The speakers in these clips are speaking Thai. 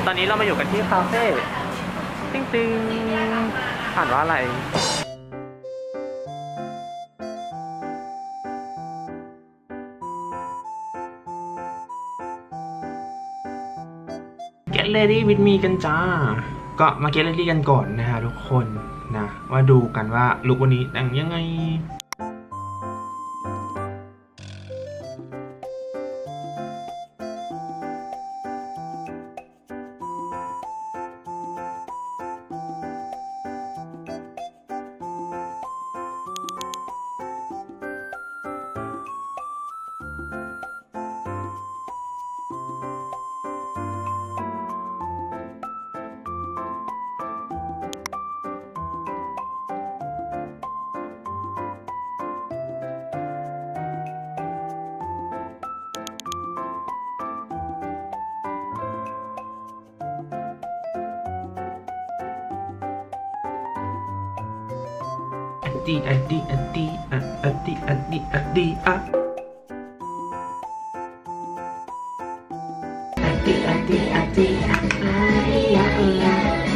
ตอนนี้เรามาอยู่กันที่คาเฟ่ติ๊งติ๊งอ่านว่าอะไรGet ready with me กันจ้าก็มา Get ready กันก่อนนะฮะทุกคนนะว่าดูกันว่าลุควันนี้แต่งยังไงดีอะดีอะดีอะอะดีอะดีอะดีอะดีอะดีอะดีอะ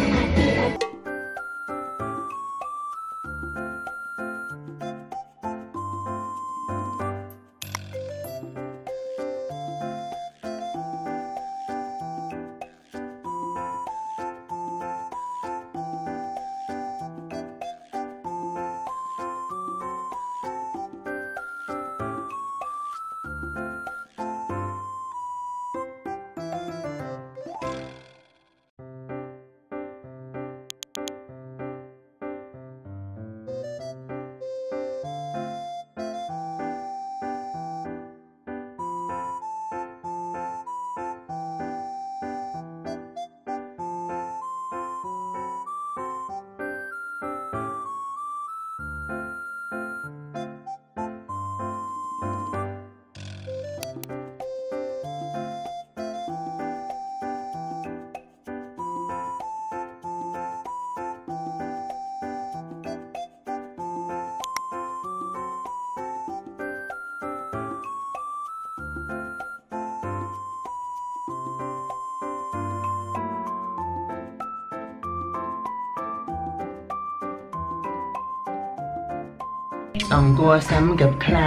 ต้องกลัวซ้ำกับใคร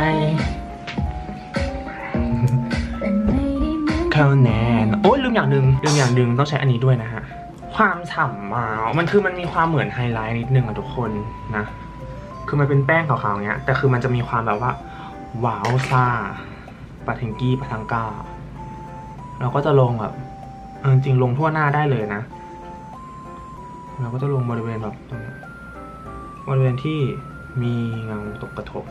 เขาแนนโอ้ยลืมอย่างหนึ่งต้องใช้อันนี้ด้วยนะฮะความฉ่ำมามันมีความเหมือนไฮไลท์นิดนึงอะทุกคนนะคือมันเป็นแป้งขาวๆเนี้ยแต่คือมันจะมีความแบบว่าว้าวซ่าปาเทงกี้ปาทังก้าเราก็จะลงแบบจริงลงทั่วหน้าได้เลยนะเราก็จะลงบริเวณแบบตรงนี้บริเวณที่มีเงาตกกระทบ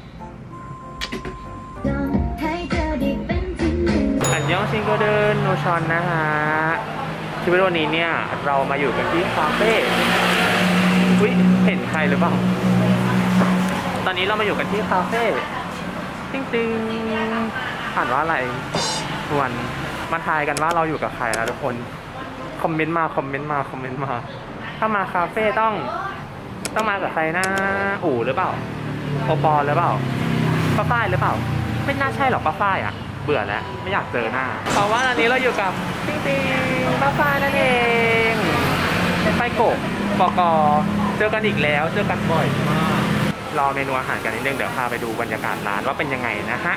อันยองซิงโกเดินโนชอนนะฮะชีวิตวันนี้เนี่ยเรามาอยู่กันที่คาเฟ่อุ๊ยเห็นใครหรือเปล่าตอนนี้เรามาอยู่กันที่คาเฟ่ติ๊งติ๊งอ่านว่าอะไรวันมาทายกันว่าเราอยู่กับใครแล้วทุกคนคอมเมนต์มาถ้ามาคาเฟ่ต้องมากับใครนะอู๋หรือเปล่าโอปอหรือเปล่าป้าฝ้ายหรือเปล่าไม่น่าใช่หรอกป้าฝ้ายอ่ะเบื่อแล้วไม่อยากเจอหน้าเพราะว่าอันนี้เราอยู่กับติ๊งติ๊งป้าฝ้ายนั่นเองไปโกะปกเจอกันอีกแล้วเจอกันบ่อยมากรอเมนูอาหารกันนิดนึงเดี๋ยวพาไปดูบรรยากาศร้านว่าเป็นยังไงนะฮะ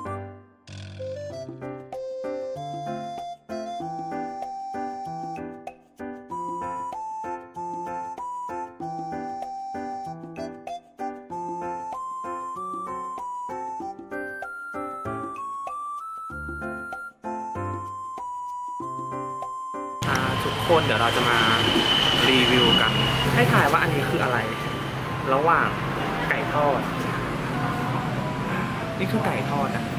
ทุกคนเดี๋ยวเราจะมารีวิวกันให้ถ่ายว่าอันนี้คืออะไรระหว่างไก่ทอดนี่คือไก่ทอดอ่ะ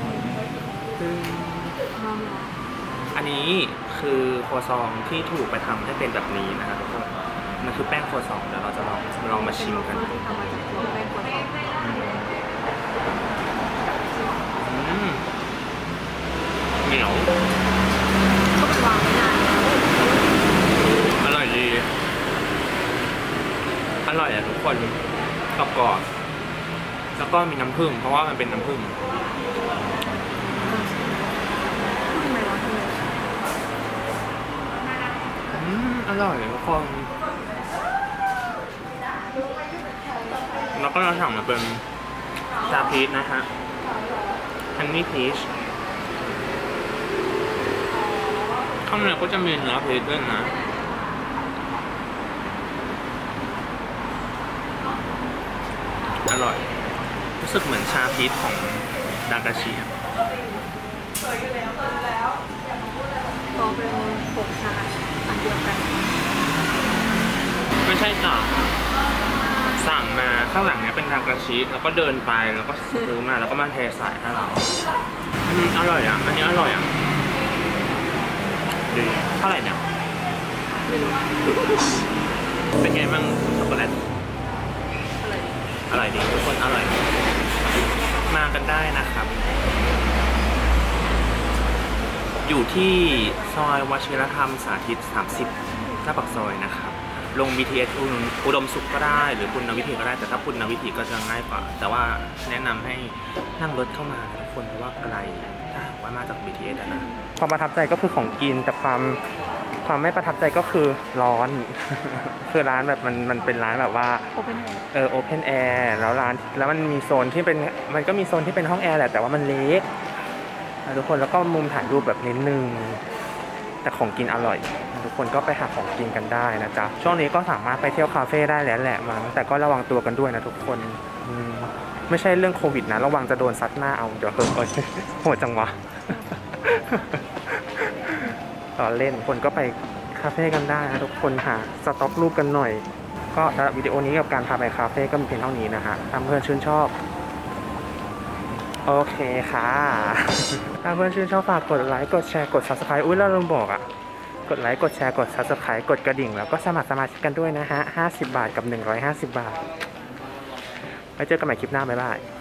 อันนี้คือครัวซองที่ถูกไปทำให้เป็นแบบนี้นะครับทุกคนมันคือแป้งครัวซองเดี๋ยวเราจะลองมาชิมกันเหนียวก็เป็นวางไม่นานอร่อยดีอร่อยอ่ะทุกคนกรอบๆแล้วก็มีน้ำผึ้งเพราะว่ามันเป็นน้ำผึ้งอร่อยทุกคนแล้วก็เราสั่งมาเป็นชาพีชนะฮะฮันนี่พีชข้างในก็จะมีเนื้อพีชด้วยนะอร่อยรู้สึกเหมือนชาพีชของดากาชิก็เป็นผงชาอันเดียวกันไม่ใช่จ้ะสั่งมาข้างหลังเนี้ยเป็นดากาชิแล้วก็เดินไปแล้วก็ซื้อมาแล้วก็มาเทใส่ให้เราอร่อยอ่ะอันนี้อร่อยอ่ะดีเท่าไหร่เนี่ยไม่รู้เป็นไงบ้างช็อกโกแลตอร่อยดีทุกคนอร่อยมากันได้นะครับอยู่ที่ซอยวชิรธรรมสาธิต30หน้าปากซอยนะครับลง BTS อุดมสุขก็ได้หรือปุณณวิถีก็ได้แต่ถ้าปุณณวิถีก็จะง่ายกว่าแต่ว่าแนะนำให้นั่งรถเข้ามาทุกคนเพราะว่าไกลถ้าว่ามาจาก BTS นะความประทับใจก็คือของกินแต่ความไม่ประทับใจก็คือร้อน คือร้านแบบมันเป็นร้านแบบว่าโอเพนแอร์โอเพนแอร์แล้วมันมีโซนที่เป็นมันก็มีโซนที่เป็นห้องแอร์แหละแต่ว่ามันเล็กทุกคนแล้วก็มุมถ่ายรูปแบบนิดนึงแต่ของกินอร่อยทุกคนก็ไปหาของกินกันได้นะจ๊ะช่วงนี้ก็สามารถไปเที่ยวคาเฟ่ได้แล้วแหละมันแต่ก็ระวังตัวกันด้วยนะทุกคนไม่ใช่เรื่องโควิดนะระวังจะโดนซัดหน้าเอาเดี๋ยวโหดจังวะต่อเล่นคนก็ไปคาเฟ่กันได้นะทุกคนหาสต็อกรูปกันหน่อยก็สำหรับวิดีโอนี้กับการพาไปคาเฟ่ก็มีเพียงเท่านี้นะฮะถ้าเพื่อนชื่นชอบโอเคค่ะถ้าเพื่อนชื่นชอบฝากกดไลค์กดแชร์กด Subscribe อุ้ยเราลืมบอกอ่ะกดไลค์กดแชร์กด Subscribe กดกระดิ่งแล้วก็สมัครสมาชิกกันด้วยนะฮะ50 บาทกับ150 บาทไว้เจอกันใหม่คลิปหน้าบ๊ายบาย